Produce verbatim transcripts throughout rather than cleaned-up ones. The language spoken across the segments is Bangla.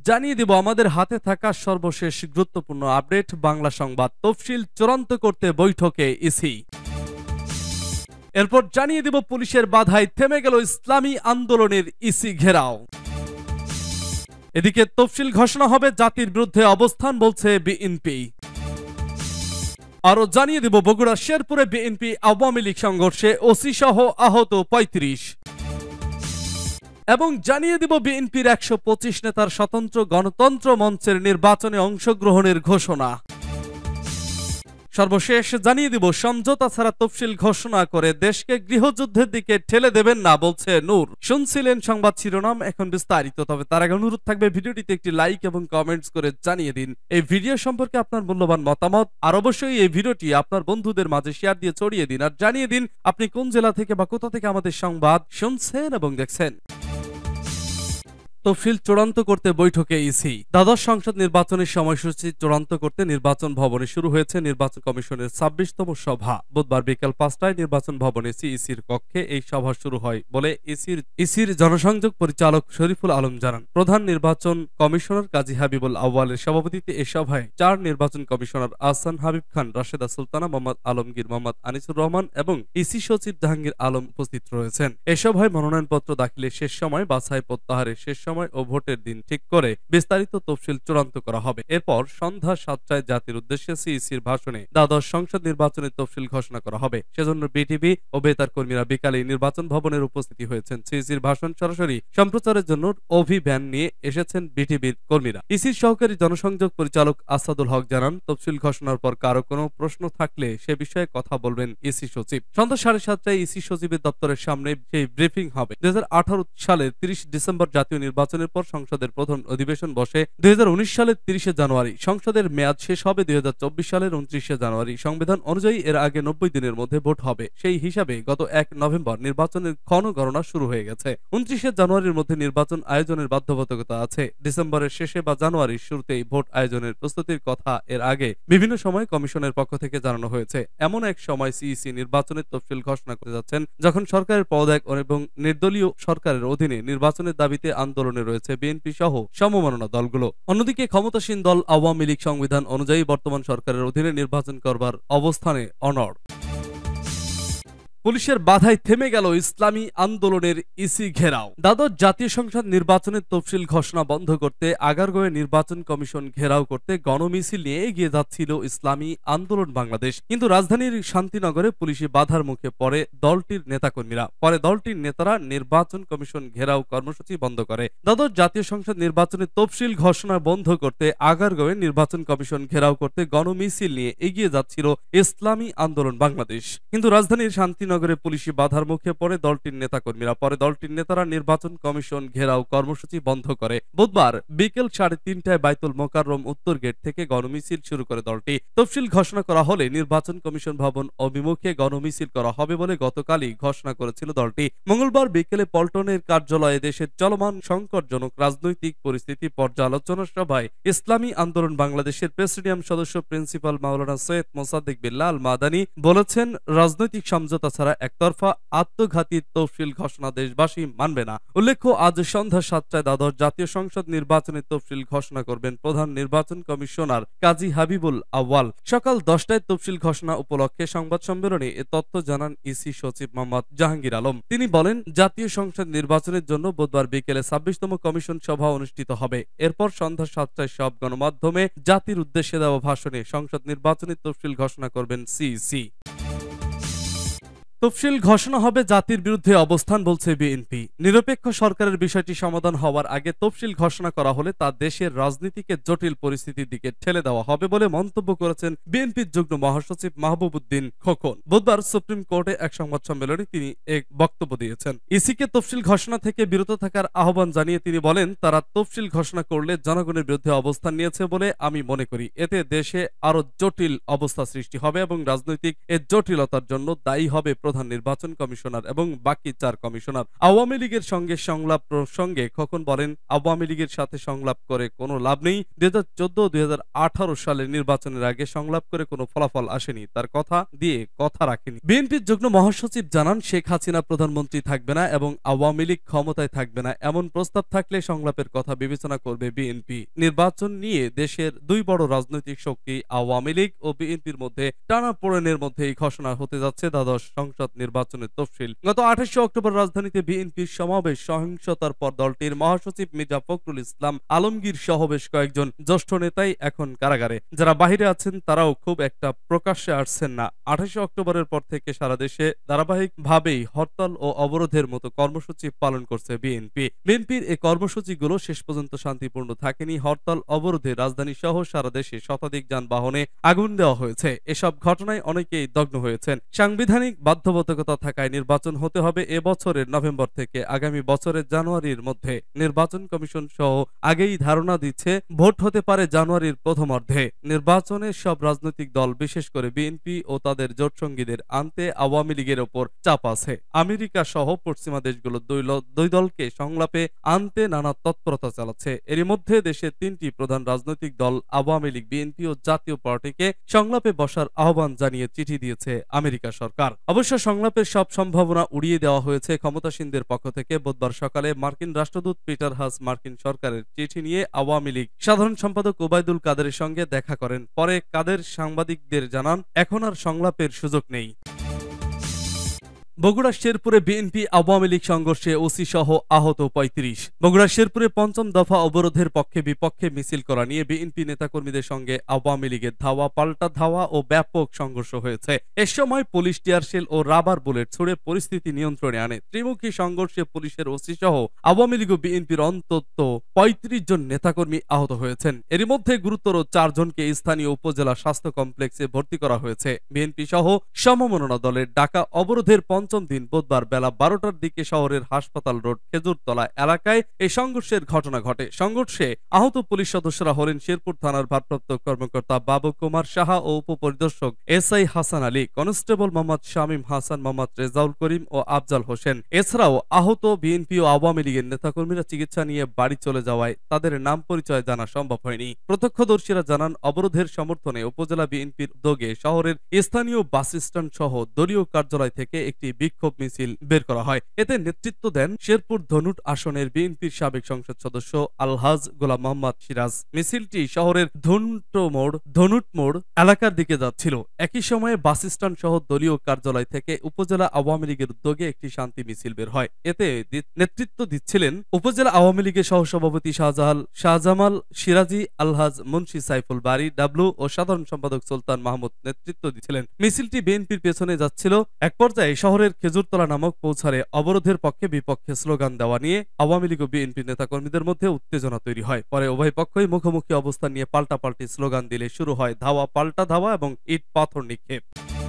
জানিয়ে দিব আমাদের হাতে থাকা সর্বশেষ গুরুত্বপূর্ণ আপডেট বাংলা সংবাদ। তফসিল চূড়ান্ত করতে বৈঠকে ইসি। এরপর জানিয়ে দিব পুলিশের বাধায় থেমে গেল ইসলামী আন্দোলনের ইসি ঘেরাও। এদিকে তফসিল ঘোষণা হবে, জাতির বিরুদ্ধে অবস্থান বলছে বিএনপি। আরো জানিয়ে দিব বগুড়া শেরপুরে বিএনপি আওয়ামী লীগ সংঘর্ষে ওসি সহ আহত পঁয়ত্রিশ। এবং জানিয়ে দিব বিএনপির একশো পঁচিশ নেতার স্বতন্ত্র গণতন্ত্র মঞ্চের নির্বাচনে অংশগ্রহণের ঘোষণা। সর্বশেষ জানিয়ে দিব সমঝোতা ছাড়া তফসিল ঘোষণা করে দেশকে গৃহযুদ্ধের দিকে ঠেলে দেবেন না বলছে নূর। শুনছিলেন সংবাদ শিরোনাম, এখন বিস্তারিত। তবে তার আগে অনুরোধ থাকবে ভিডিওটিতে একটি লাইক এবং কমেন্টস করে জানিয়ে দিন এই ভিডিও সম্পর্কে আপনার মূল্যবান মতামত, আর অবশ্যই এই ভিডিওটি আপনার বন্ধুদের মাঝে শেয়ার দিয়ে ছড়িয়ে দিন, আর জানিয়ে দিন আপনি কোন জেলা থেকে বা কোথা থেকে আমাদের সংবাদ শুনছেন এবং দেখছেন। তফসিল চূড়ান্ত করতে বৈঠকে ইসি। দ্বাদশ সংসদ নির্বাচনের সময়সূচি চূড়ান্ত করতে নির্বাচন ভবনে শুরু হয়েছে নির্বাচন কমিশনের ছাব্বিশতম সভা। বুধবার বিকেল পাঁচটায় নির্বাচন ভবনে সিইসির কক্ষে এই সভা শুরু হয় বলে ইসির ইসির জনসংযোগ পরিচালক শরীফুল আলম জানান। প্রধান নির্বাচন কমিশনার কাজী হাবিবুল আউয়ালের সভাপতিত্বে এ সভায় চার নির্বাচন কমিশনার আহসান হাবিব খান, রাশেদা সুলতানা, মোহাম্মদ আলমগীর, মোহাম্মদ আনিসুর রহমান এবং ইসি সচিব জাহাঙ্গীর আলম উপস্থিত রয়েছেন। এ সভায় মনোনয়নপত্র দাখিলের শেষ সময়, বাছাই প্রত্যাহারের শেষ সময় ও ভোটের দিন ঠিক করে বিস্তারিত তফসিল চূড়ান্ত করা হবে। এরপর সন্ধ্যা সাতটায় জাতির উদ্দেশ্যে সিইসির ভাষণে দ্বাদশ সংসদ নির্বাচনের তফসিল ঘোষণা করা হবে। সেজন্য বিটিভি ও বেতার কর্মীরা বিকালে নির্বাচন ভবনের উপস্থিতি হয়েছেন। সিইসির ভাষণ সরাসরি সম্প্রচারের জন্য ওভি ভ্যান নিয়ে এসেছেন বিটিভির কর্মীরা। ইসির সহকারী জনসংযোগ পরিচালক আসাদুল হক জানান, তফসিল ঘোষণার পর কারো কোনো প্রশ্ন থাকলে সে বিষয়ে কথা বলবেন ইসি সচিব। সন্ধ্যা সাড়ে সাতটায় ইসি সচিবের দপ্তরের সামনে সেই ব্রিফিং হবে। দুই হাজার আঠারো সালের তিরিশ ডিসেম্বর জাতীয় নির্বাচনের পর সংসদের প্রথম অধিবেশন বসে। দুই হাজার উনিশ সালের তিরিশে জানুয়ারি সংসদের মেয়াদ শেষ হবে দুই হাজার চব্বিশ সালের উনত্রিশে জানুয়ারি। সংবিধান অনুযায়ী এর আগে নব্বই দিনের মধ্যে ভোট হবে। সেই হিসাবে গত এক নভেম্বর নির্বাচনের ক্ষণগণনা শুরু হয়ে গেছে। উনত্রিশে জানুয়ারির মধ্যে নির্বাচন আয়োজনের বাধ্যবাধকতা আছে। ডিসেম্বরের শেষে বা জানুয়ারির শুরুতেই ভোট আয়োজনের প্রস্তুতির কথা এর আগে বিভিন্ন সময় কমিশনের পক্ষ থেকে জানানো হয়েছে। এমন এক সময় সিইসি নির্বাচনের তফসিল ঘোষণা করতে যাচ্ছেন যখন সরকারের পদত্যাগ এবং নির্দলীয় সরকারের অধীনে নির্বাচনের দাবিতে আন্দোলনে রয়েছে বিএনপি সহ সমমনা দলগুলো। অন্যদিকে ক্ষমতাসীন দল আওয়ামী লীগ সংবিধান অনুযায়ী বর্তমান সরকারের অধীনে নির্বাচন করবার অবস্থানে অনড়। পুলিশের বাধায় থেমে গেল ইসলামী আন্দোলনের ইসি ঘেরাও। দ্বাদশ জাতীয় সংসদ নির্বাচনের তফসিল ঘোষণা বন্ধ করতে আগারগাঁওয়ে নির্বাচন কমিশন ঘেরাও করতে গণমিছিল নিয়ে এগিয়ে যাচ্ছিল ইসলামী আন্দোলন বাংলাদেশ। কিন্তু রাজধানীর শান্তিনগরে পুলিশি বাধার মুখে পড়ে দলটির নেতাকর্মীরা। পরে দলটির নেতারা নির্বাচন কমিশন ঘেরাও কর্মসূচি বন্ধ করে। দ্বাদশ জাতীয় সংসদ নির্বাচনের তফসিল ঘোষণা বন্ধ করতে আগারগাঁওয়ে নির্বাচন কমিশন ঘেরাও করতে গণমিছিল নিয়ে এগিয়ে যাচ্ছিল ইসলামী আন্দোলন বাংলাদেশ। কিন্তু রাজধানীর শান্তি নগরে পুলিশি বাধার মুখে পড়ে দলটির নেতাকর্মীরা। পরে দলটির নেতারা নির্বাচন কমিশন ঘেরাও কর্মসূচি বন্ধ করে। বুধবার বিকেল সাড়ে তিনটায় বাইতুল মোকাররম উত্তর গেট থেকে গণমিছিল শুরু করে দলটি। তফসিল ঘোষণা করা হলে নির্বাচন কমিশন ভবন অভিমুখে গণমিছিল করা হবে বলে গতকালই ঘোষণা করেছিল দলটি। মঙ্গলবার বিকেলে পল্টনের কার্যালয়ে দেশের চলমান সংকটজনক রাজনৈতিক পরিস্থিতি পর্যালোচনা সভায় ইসলামী আন্দোলন বাংলাদেশের প্রেসিডিয়াম সদস্য প্রিন্সিপাল মাওলানা সৈয়দ মোসাদ্দেক বিল্লাহ আল মাদানী বলেছেন, রাজনৈতিক সমঝোতা ছাড়া একতরফা আত্মঘাতী তফসিল ঘোষণা দেশবাসী মানবে না। উল্লেখ্য, আজ সন্ধ্যা সাতটায় দ্বাদশ জাতীয় সংসদ নির্বাচনের তফসিল ঘোষণা করবেন প্রধান নির্বাচন কমিশনার কাজী হাবিবুল আউয়াল। সকাল দশটায় তফসিল ঘোষণা উপলক্ষে সংবাদ সম্মেলনে এ তথ্য জানান ইসি সচিব মোহাম্মদ জাহাঙ্গীর আলম। তিনি বলেন, জাতীয় সংসদ নির্বাচনের জন্য বুধবার বিকেলে ছাব্বিশতম কমিশন সভা অনুষ্ঠিত হবে। এরপর সন্ধ্যা সাতটায় সব গণমাধ্যমে জাতির উদ্দেশ্যে দেওয়া ভাষণে সংসদ নির্বাচনের তফসিল ঘোষণা করবেন সিইসি। তফসিল ঘোষণা হবে, জাতির বিরুদ্ধে অবস্থান বলছে বিএনপি। নিরপেক্ষ সরকারের বিষয়টি সমাধান হওয়ার আগে তফসিল ঘোষণা করা হলে তা দেশের রাজনীতিকে জটিল পরিস্থিতির দিকে ঠেলে দেওয়া হবে বলে মন্তব্য করেছেন বিএনপির যুগ্ম মহাসচিব মাহবুব উদ্দিন খোকন। বুধবার সুপ্রিম কোর্টে এক সংবাদ সম্মেলনে তিনি এক বক্তব্য দিয়েছেন। ইসিকে তফসিল ঘোষণা থেকে বিরত থাকার আহ্বান জানিয়ে তিনি বলেন, তারা তফসিল ঘোষণা করলে জনগণের বিরুদ্ধে অবস্থান নিয়েছে বলে আমি মনে করি। এতে দেশে আরো জটিল অবস্থা সৃষ্টি হবে এবং রাজনৈতিক এ জটিলতার জন্য দায়ী হবে প্রধান নির্বাচন কমিশনার এবং বাকি চার কমিশনার। আওয়ামী লীগের সঙ্গে সংলাপ প্রসঙ্গে খোকন বলেন, আওয়ামী লীগের সাথে সংলাপ করে কোনো লাভ নেই। দুই হাজার চোদ্দ দুই হাজার আঠারো সালের নির্বাচনের আগে সংলাপ করে কোনো ফলাফল আসেনি, তার কথা দিয়ে কথা রাখেনি। বিএনপির যুগ্ম মহাসচিব জানান, শেখ হাসিনা প্রধানমন্ত্রী থাকবে না এবং আওয়ামী লীগ ক্ষমতায় থাকবে না, এমন প্রস্তাব থাকলে সংলাপের কথা বিবেচনা করবে বিএনপি। নির্বাচন নিয়ে দেশের দুই বড় রাজনৈতিক শক্তি আওয়ামী লীগ ও বিএনপির মধ্যে টানাপোড়েনের মধ্যে এই ঘোষণা হতে যাচ্ছে দ্বাদশ সংসদ নির্বাচনের তফসিল। গত আঠাশে অক্টোবর রাজধানীতে বিএনপির সমাবেশ সহিংসতার পর দলটির মহাসচিব মির্জা ফখরুল ইসলাম আলমগীর সহ বেশ কয়েকজন জ্যেষ্ঠ নেতাই এখন কারাগারে। যারা বাহিরে আছেন তারাও খুব একটা প্রকাশ্যে আসছেন না। আঠাশে অক্টোবরের পর থেকে সারা দেশে ধারাবাহিকভাবেই হরতাল ও অবরোধের মতো কর্মসূচি পালন করছে বিএনপি। বিএনপির এই কর্মসূচিগুলো শেষ পর্যন্ত শান্তিপূর্ণ থাকেনি। হরতাল অবরোধে রাজধানী সহ সারা দেশে শতাধিক যানবাহনে আগুন দেওয়া হয়েছে। এসব ঘটনায় অনেকেই দগ্ধ হয়েছেন। সাংবিধানিক বাধ্যবাধকতা থাকায় নির্বাচন হতে হবে এবছরের নভেম্বর থেকে আগামী বছরের জানুয়ারির মধ্যে। নির্বাচন কমিশন সহ আগেই ধারণা দিচ্ছে ভোট হতে পারে জানুয়ারির প্রথমার্ধে। নির্বাচনে সব রাজনৈতিক দল বিশেষ করে বিএনপি ও তাদের জোটসঙ্গীদের আনতে আওয়ামী লীগের ওপর চাপ আছে। আমেরিকা সহ পশ্চিমা দেশগুলো দুই দলকে সংলাপে আনতে নানা তৎপরতা চালাচ্ছে। এরই মধ্যে দেশের তিনটি প্রধান রাজনৈতিক দল আওয়ামী লীগ, বিএনপি ও জাতীয় পার্টিকে সংলাপে বসার আহ্বান জানিয়ে চিঠি দিয়েছে আমেরিকা সরকার। অবশ্য সংলাপের সব সম্ভাবনা উড়িয়ে দেওয়া হয়েছে ক্ষমতাসীনদের পক্ষ থেকে। বুধবার সকালে মার্কিন রাষ্ট্রদূত পিটার হাস মার্কিন সরকারের চিঠি নিয়ে আওয়ামী লীগ সাধারণ সম্পাদক ওবায়দুল কাদেরের সঙ্গে দেখা করেন। পরে কাদের সাংবাদিকদের জানান, এখন আর সংলাপের সুযোগ নেই। বগুড়ার শেরপুরে বিএনপি আওয়ামী লীগ সংঘর্ষে ওসি সহ আহত পঁয়ত্রিশ। বগুড়ার শেরপুরে পঞ্চম দফা অবরোধের পক্ষে বিপক্ষে মিছিল করা নিয়ে বিএনপি নেতাকর্মীদের সঙ্গে আওয়ামী লীগের ধাওয়া পাল্টা ধাওয়া ও ব্যাপক সংঘর্ষ হয়েছে। এ সময় পুলিশ টিয়ারশেল ও রাবার বুলেট ছুড়ে পরিস্থিতি নিয়ন্ত্রণে আনে। ত্রিমুখী সংঘর্ষে পুলিশের ওসি সহ আওয়ামী লীগ ও বিএনপির অন্তত পঁয়ত্রিশ জন নেতাকর্মী আহত হয়েছেন। এর মধ্যে গুরুতর চারজনকে স্থানীয় উপজেলা স্বাস্থ্য কমপ্লেক্সে ভর্তি করা হয়েছে। বিএনপি সহ সমমননা দলের ডাকা অবরোধের পঞ্চম দিন বুধবার বেলা বারোটার দিকে শহরের হাসপাতাল রোড খেজুরতলা এলাকায় এই সংঘর্ষের ঘটনা ঘটে। সংঘর্ষে আহত পুলিশ সদস্যরা হলেন শেরপুর থানার ভারপ্রাপ্ত কর্মকর্তা বাবু কুমার সাহা ও উপপরিদর্শক S I Hasan Ali, constable Mohammad Shamim Hasan, Mohammad Rezaul Karim ও আফজাল হোসেন। এছাড়াও আহত বিএনপি ও আওয়ামী লীগের নেতাকর্মীরা চিকিৎসা নিয়ে বাড়ি চলে যাওয়ায় তাদের নাম পরিচয় জানা সম্ভব হয়নি। প্রত্যক্ষদর্শীরা জানান, অবরোধের সমর্থনে উপজেলা বিএনপির উদ্যোগে শহরের স্থানীয় বাস স্ট্যান্ড সহ দলীয় কার্যালয় থেকে একটি বিক্ষোভ মিছিল বের করা হয়। এতে নেতৃত্ব দেন শেরপুর ধনুট আসনের বিএনপির সাবেক সংসদ সদস্য আলহাজ গোলাম মোহাম্মদ সিরাজ। মিছিলটি শহরের ধনুট মোড় ধনুট মোড় এলাকার দিকে যাচ্ছিল। একই সময়ে বাস স্ট্যান্ড সহ দলীয় কার্যালয় থেকে উপজেলা আওয়ামী লীগের উদ্যোগে একটি শান্তি মিছিল বের হয়। এতে নেতৃত্ব দিচ্ছিলেন উপজেলা আওয়ামী লীগের সহসভাপতি শাহজাহাল শাহজামাল সিরাজি, আলহাজ মুন্সি সাইফুল বারি ডাবলু ও সাধারণ সম্পাদক সুলতান মাহমুদ নেতৃত্ব দিচ্ছিলেন। মিছিলটি বিএনপির পেছনে যাচ্ছিল। এক পর্যায়ে শহরের খেজুরতলা নামক পৌঁছারে অবরোধের পক্ষে বিপক্ষে স্লোগান দেওয়া নিয়ে আওয়ামী লীগ ও বিএনপি নেতাকর্মীদের মধ্যে উত্তেজনা তৈরি হয়। পরে উভয় পক্ষই মুখোমুখি অবস্থান নিয়ে পাল্টাপাল্টি স্লোগান দিলে শুরু হয় ধাওয়া পাল্টা ধাওয়া এবং ইট পাথর নিক্ষেপ।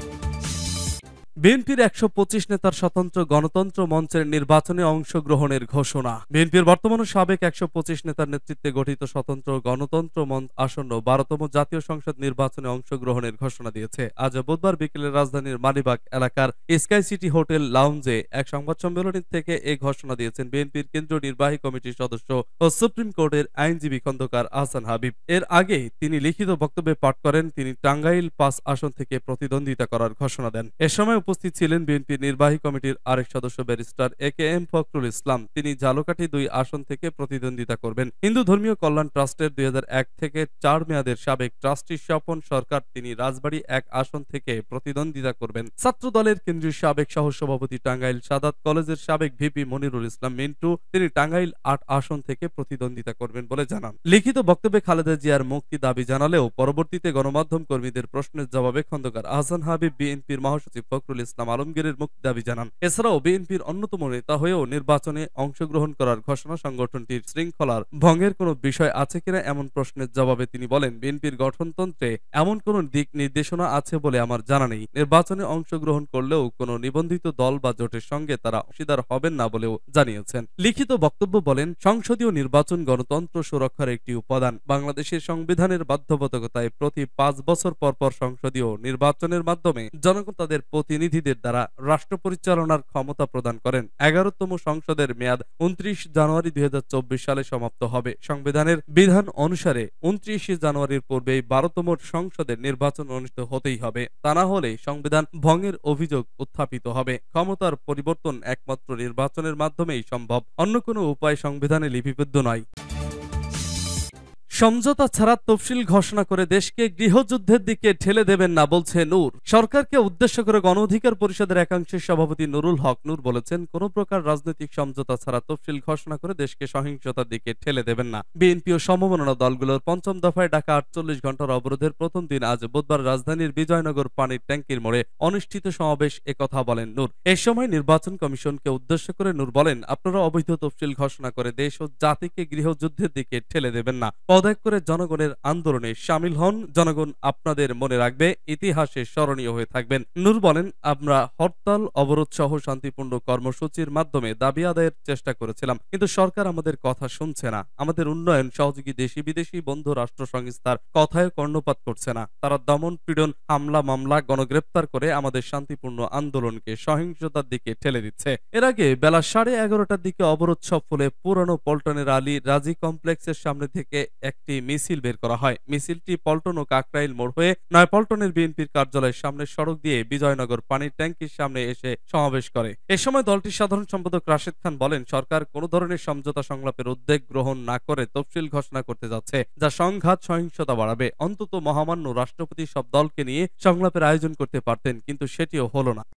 বিএনপির একশো পঁচিশ নেতার স্বতন্ত্র গণতন্ত্র মঞ্চের নির্বাচনে অংশগ্রহণের ঘোষণা। বিএনপির বর্তমান ও সাবেক একশো পঁচিশ নেতার নেতৃত্বে গঠিত স্বতন্ত্র গণতন্ত্র মঞ্চ আসন্ন বারোতম জাতীয় সংসদ নির্বাচনে অংশগ্রহণের ঘোষণা দিয়েছে। আজ বুধবার বিকেলে রাজধানীর মালিবাগ এলাকার স্কাই সিটি হোটেল লাউঞ্জে এক সংবাদ সম্মেলন থেকে এ ঘোষণা দিয়েছেন বিএনপির কেন্দ্রীয় নির্বাহী কমিটির সদস্য ও সুপ্রিম কোর্টের আইনজীবী খন্দকার আহসান হাবিব। এর আগে তিনি লিখিত বক্তব্যে পাঠ করেন, তিনি টাঙ্গাইল পাঁচ আসন থেকে প্রতিদ্বন্দ্বিতা করার ঘোষণা দেন। এ সময় উপস্থিত ছিলেন বিএনপির নির্বাহী কমিটির আরেক সদস্য barrister A K M Fakhrul Islam. তিনি ঝালকাঠি দুই আসন থেকে প্রতিদ্বন্দ্বিতা করবেন। হিন্দু ধর্মীয় কল্যাণ ট্রাস্টের দুই হাজার এক থেকে চার মেয়াদের সাবেক ট্রাস্টি স্বপন সরকার, তিনি রাজবাড়ী এক আসন থেকে প্রতিদ্বন্দ্বিতা করবেন। ছাত্র দলের কেন্দ্রীয় সাবেক সহসভাপতি টাঙ্গাইল সাদাত কলেজের সাবেক ভিপি মনিরুল ইসলাম মিন্টু, তিনি টাঙ্গাইল আট আসন থেকে প্রতিদ্বন্দ্বিতা করবেন বলে জানান। লিখিত বক্তব্যে খালেদা জিয়ার মুক্তি দাবি জানালেও পরবর্তীতে গণমাধ্যম কর্মীদের প্রশ্নের জবাবে খন্দকার আহসান হাবিব বিএনপির মহাসচিব ফখরুল ইসলাম আলমগীরের মুক্তি দাবি জানান। এছাড়াও বিএনপির অন্যতম নেতা হয়েও নির্বাচনে অংশগ্রহণ করার ঘোষণা সংগঠনটির শৃঙ্খলার ভঙ্গের কোনো বিষয় আছে কিনা এমন প্রশ্নের জবাবে তিনি বলেন, বিএনপির গঠনতন্ত্রে এমন কোন দিক নির্দেশনা আছে বলে আমার জানা নেই। নির্বাচনে অংশগ্রহণ করলেও কোনো নিবন্ধিত দল বা জোটের সঙ্গে তারা অংশীদার হবেন না বলেও জানিয়েছেন। লিখিত বক্তব্য বলেন, সংসদীয় নির্বাচন গণতন্ত্র সুরক্ষার একটি উপাদান। বাংলাদেশের সংবিধানের বাধ্যবাধকতায় প্রতি পাঁচ বছর পর পর সংসদীয় নির্বাচনের মাধ্যমে জনগণ তাদের প্রতিনিধি প্রতিনিধিদের দ্বারা রাষ্ট্র পরিচালনার ক্ষমতা প্রদান করেন। এগারোতম সংসদের মেয়াদ উনত্রিশ জানুয়ারি দুই হাজার চব্বিশ সালে সমাপ্ত হবে। সংবিধানের বিধান অনুসারে উনত্রিশে জানুয়ারির পূর্বেই বারোতম সংসদের নির্বাচন অনুষ্ঠিত হতেই হবে। তা না হলে সংবিধান ভঙ্গের অভিযোগ উত্থাপিত হবে। ক্ষমতার পরিবর্তন একমাত্র নির্বাচনের মাধ্যমেই সম্ভব, অন্য কোনো উপায় সংবিধানে লিপিবদ্ধ নয়। সমঝোতা ছাড়া তফসিল ঘোষণা করে দেশকে গৃহযুদ্ধের দিকে ঠেলে দেবেন না, বলছে নূর। সরকারকে উদ্দেশ্য করে গণ অধিকার পরিষদের একাংশের সভাপতি নুরুল হক নূর বলেছেন, কোন প্রকার রাজনৈতিক সমঝোতা ছাড়া তফসিল ঘোষণা করে দেশকে সহিংসতার দিকে ঠেলে দেবেন না। বিএনপি ও সমমনা দলগুলোর পঞ্চম দফায় ডাকা আটচল্লিশ ঘন্টার অবরোধের প্রথম দিন আজ বুধবার রাজধানীর বিজয়নগর পানির ট্যাঙ্কির মোড়ে অনুষ্ঠিত সমাবেশ একথা বলেন নূর। এ সময় নির্বাচন কমিশনকে উদ্দেশ্য করে নূর বলেন, আপনারা অবৈধ তফসিল ঘোষণা করে দেশ ও জাতিকে গৃহযুদ্ধের দিকে ঠেলে দেবেন না। পদত্যাগ করে জনগণের আন্দোলনে শামিল হন। জনগণ আপনাদের মনে রাখবে, ইতিহাসে স্মরণীয় হয়ে থাকবেন। নূর বলেন, আমরা হরতাল, অবরোধ সহ শান্তিপূর্ণ কর্মসূচির মাধ্যমে দাবি আদায়ের চেষ্টা করেছিলাম, কিন্তু সরকার আমাদের কথা শুনছে না। আমাদের উন্নয়ন সহযোগী দেশি বিদেশি বন্ধু রাষ্ট্র সংস্থার কথায় কর্ণপাত করছে না। তারা দমন পীড়ন, হামলা মামলা, গণগ্রেপ্তার করে আমাদের শান্তিপূর্ণ আন্দোলনকে সহিংসতার দিকে ঠেলে দিচ্ছে। এর আগে বেলা সাড়ে এগারোটার দিকে অবরোধ সফলে পুরানো পল্টনের আলী রাজি কমপ্লেক্সের সামনে থেকে একটি মিছিল বের করা হয়। মিছিলটি পল্টন ও কাকরাইল মোড় হয়ে নয়াপল্টনের বিএনপির কার্যালয়ের সামনে সড়ক দিয়ে বিজয়নগর পানির ট্যাঙ্কির সামনে এসে সমাবেশ করে। এ সময় দলটির সাধারণ সম্পাদক রাশেদ খান বলেন, সরকার কোন ধরনের সমঝোতা সংলাপের উদ্যোগ গ্রহণ না করে তফসিল ঘোষণা করতে যাচ্ছে, যা সংঘাত সহিংসতা বাড়াবে। অন্তত মহামান্য রাষ্ট্রপতি সব দলকে নিয়ে সংলাপের আয়োজন করতে পারতেন, কিন্তু সেটিও হলো না।